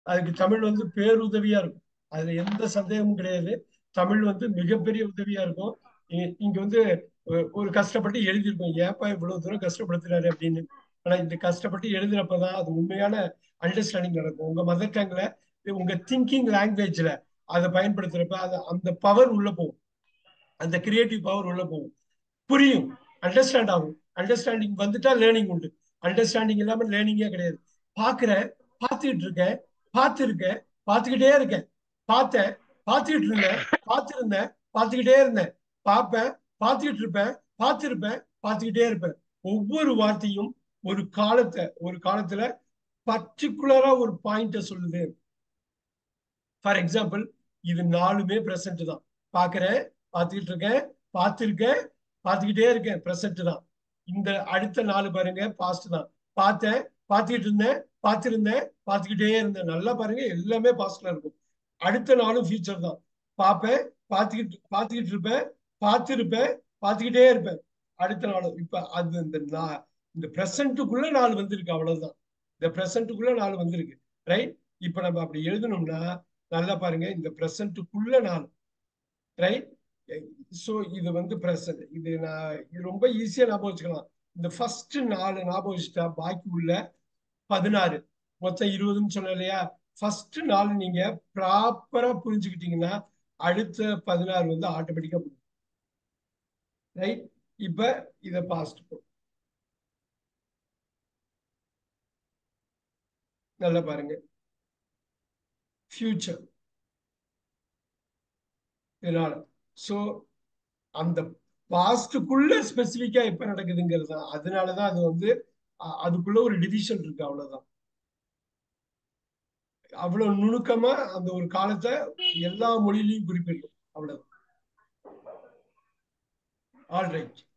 அதுக்கு தமிழ் வந்து பேருதவியா இருக்கும். அதுல எந்த சந்தேகமும் கிடையாது. தமிழ் வந்து மிகப்பெரிய உதவியா இருக்கும். இங்க வந்து ஒரு கஷ்டப்பட்டு எழுதியிருக்கோம், ஏப்பா இவ்வளவு தூரம் கஷ்டப்படுத்துறாரு அப்படின்னு. ஆனா இந்த கஷ்டப்பட்டு எழுதுறப்பதான் அது உண்மையான அண்டர்ஸ்டாண்டிங் நடக்கும். உங்க மதர் டங்ல, உங்க திங்கிங் லாங்குவேஜ்ல அதை பயன்படுத்துறப்ப அது அந்த பவர் உள்ள போகும். அந்த கிரியேட்டிவ் பவர் உள்ள போகும். புரியும். அண்டர்ஸ்டாண்ட் ஆகும். அண்டர்ஸ்டாண்டிங் வந்துட்டா லேர்னிங் உண்டு. அண்டர்ஸ்டாண்டிங் இல்லாம லேர்னிங்கே கிடையாது. பாக்குறேன், பார்த்துக்கிட்டு இருக்கேன், பார்த்துருக்கேன், பார்த்துக்கிட்டே இருக்கேன், பார்த்தேன், பார்த்துக்கிட்டு இருந்தேன், பார்த்துருந்தேன், பார்த்துக்கிட்டே இருந்தேன், பார்ப்பேன், பார்த்துக்கிட்டு இருப்பேன், பார்த்துருப்பேன், பார்த்துக்கிட்டே இருப்பேன். ஒவ்வொரு வார்த்தையும் ஒரு காலத்துல பர்டிகுலரா ஒரு பாயிண்ட சொல்லுது. ஃபார் எக்ஸாம்பிள், இது நாலுமே பிரசன்ட் தான். பாக்குறேன், பார்த்துக்கிட்டு இருக்கேன், பார்த்துருக்கேன், பார்த்துக்கிட்டே இருக்கேன், பிரசன்ட் தான். இந்த அடுத்த நாலு பாருங்க, பாஸ்ட் தான். பார்த்தேன், பார்த்துக்கிட்டு இருந்தேன், பார்த்திருந்தேன், பார்த்துக்கிட்டே இருந்தேன். நல்லா பாருங்க, எல்லாமே பாஸ்ட்ல இருக்கும். அடுத்த நாளும் ஃபியூச்சர் தான். பார்ப்பேன், பார்த்துக்கிட்டு இருப்பேன், பார்த்திருப்பேன், பார்த்துக்கிட்டே இருப்பேன். அடுத்த நாளும் இப்ப அது இந்த பிரசன்ட்டுக்குள்ள நாள் வந்திருக்கு, அவ்வளவுதான். இந்த பிரசன்ட்டுக்குள்ள நாள் வந்திருக்கு. ரைட். இப்ப நம்ம அப்படி எழுதணும்னா நல்லா பாருங்க, இந்த பிரசன்ட்டுக்குள்ள நாள். ரைட். சோ இது வந்து பிரசன்ட். இது ரொம்ப ஈஸியா ஞாபகம் வச்சுக்கலாம். இந்த ஃபர்ஸ்ட் 4 ஞாபகம் வச்சுட்டா பாக்கி உள்ள 16, மொத்தம் 20ன்னு சொன்ன இல்லையா. ஃபர்ஸ்ட் 4 நீங்க ப்ராப்பரா புரிஞ்சுக்கிட்டீங்கன்னா அடுத்த 16 வந்து ஆட்டோமேட்டிக்கா புரியும். ரைட். இப்ப இத பாஸ்ட் நல்லா பாருங்க. ஃபியூச்சர் இதனால. சோ அந்த பாஸ்டுக்குள்ள ஸ்பெசிபிக்கா எப்ப நடக்குதுங்கிறது தான். அதனாலதான் அது வந்து அதுக்குள்ள ஒரு டிவிஷன் இருக்கு, அவ்வளவுதான். அவ்வளவு நுணுக்கமா அந்த ஒரு காலத்தை எல்லா மொழியிலையும் குறிப்பிடணும், அவ்வளவு. All right.